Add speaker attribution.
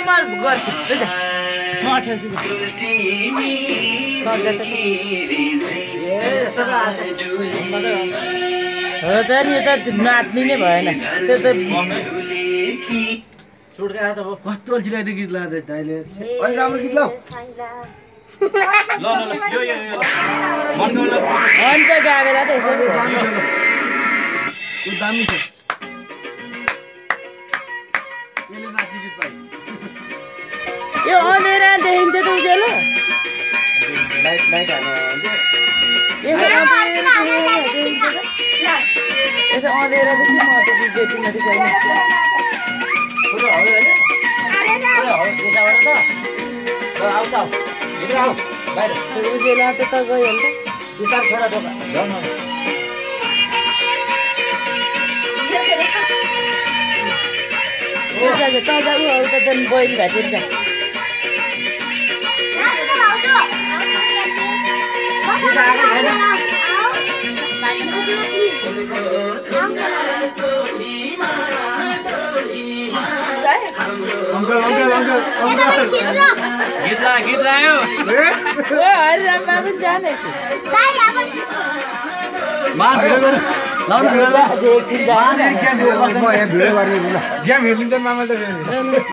Speaker 1: म गर्छु ल त म 88 हो त नि त नाच्ने नै भएन त्यो त
Speaker 2: छुटका त हो कस्तो छिराइदियो गीत लाँदै दाइले अलि राम्रो गीत लाऊ ल यो मनले
Speaker 1: अन्त गाबेला त यसो
Speaker 2: दामी छ ल यो दामी छ यसले नाच्ने गीत पाइ
Speaker 1: यो अँधेरा देखिन्छ त उज्यालो
Speaker 2: लाइट हाल्नु
Speaker 1: यसो अँधेरा देखि म त बेटीमा त छैन
Speaker 2: पुरो हो हैन पुरो हो त्यसो गरे त ल आउ त भित्र आउ बाहिर
Speaker 1: उज्यालो त गयो नि त
Speaker 2: बिस्तार छोडा दोका जाऊ न
Speaker 1: ओ जा त जा उ त दन बोइल भातिर जा
Speaker 2: सीधा आगे छैन अंकल गीत लायो
Speaker 1: ओ हरिराम बाबु जाने छु
Speaker 2: मान भिडियो गर लाउन भिडियो गर
Speaker 1: एकछिन जा
Speaker 2: म यहाँ भिडियो गर्ने ल गेम खेलिन्छ मामाले